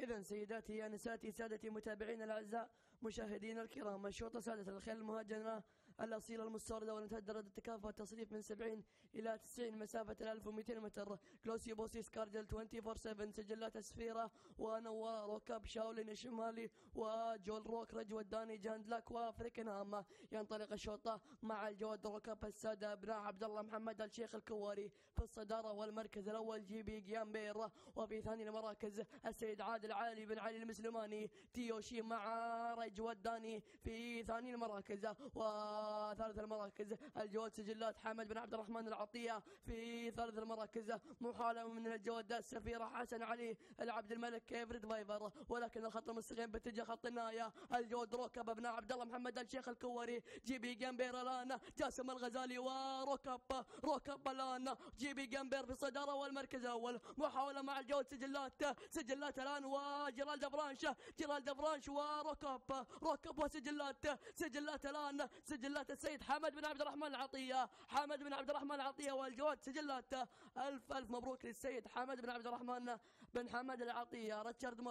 إذا سيداتي نساتي سادتي متابعينا الأعزاء مشاهدينا الكرام، الشوط السادس الخيل المهاجنة الأصيلة المستوردة والتي درجة التكافؤ التصريف من 70 إلى 90 مسافة 1200 متر. كلوسي بوسي سكارجل 24/7 سجلات السفيرة ونوار وكاب شاولين الشمالي وجول روك رجو الداني جاندلاك وافريكنهام. ينطلق الشوط مع الجواد روكاب السادة ابناء عبد الله محمد الشيخ الكواري في الصدارة، والمركز الأول جيبي جيامبير، وفي ثاني المراكز السيد عادل علي بن علي المسلماني تيوشي مع رجو الداني في ثاني المراكز. وثالث المراكز الجواد سجلات حمد بن عبد الرحمن العطية في ثالث المراكز، محالة من الجواد السفيرة حسن علي العبد الملك كيفريد فايفر، ولكن الخط المستقيم باتجاه خط النهاية الجواد روكب ابن عبد الله محمد الشيخ الكواري، جيبي جامبير الان جاسم الغزالي وروكب الان جيبي جامبير في الصدارة والمركز الأول، محاولة مع الجواد سجلات الان وجيرالد فرانش وروكب وسجلات الان سجلات السيد حمد بن عبد الرحمن العطية والجواد سجلات. ألف مبروك للسيد حمد بن عبد الرحمن بن حمد العطية ريتشارد.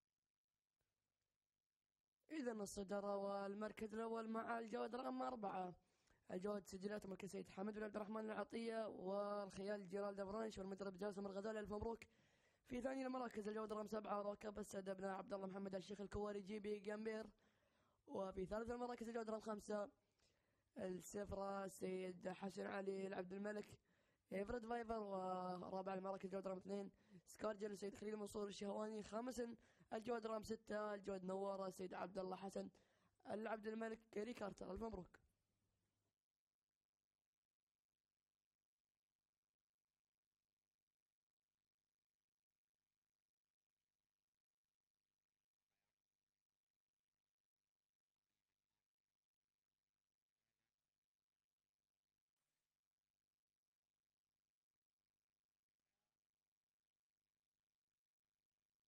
إذا الصدارة والمركز الأول مع الجواد رقم 4 الجواد سجلات مركز السيد حمد بن عبد الرحمن العطية والخيال جيرالد فرانش والمدرب جاسم الغزالي. ألف مبروك. في ثاني المراكز الجواد رقم 7 روكب السادة ابن عبد الله محمد الشيخ الكواري جيبي جامبير، وفي ثالث المراكز الجواد رقم 5 السفرة السيد حسن علي العبد الملك إيفرد فايفر، ورابع المراكز الجواد رقم 2 سكارجل السيد خليل منصور الشهواني، خامسا الجواد رقم 6 الجواد نوار السيد عبد الله حسن العبد الملك ريكارتر. ألف مبروك.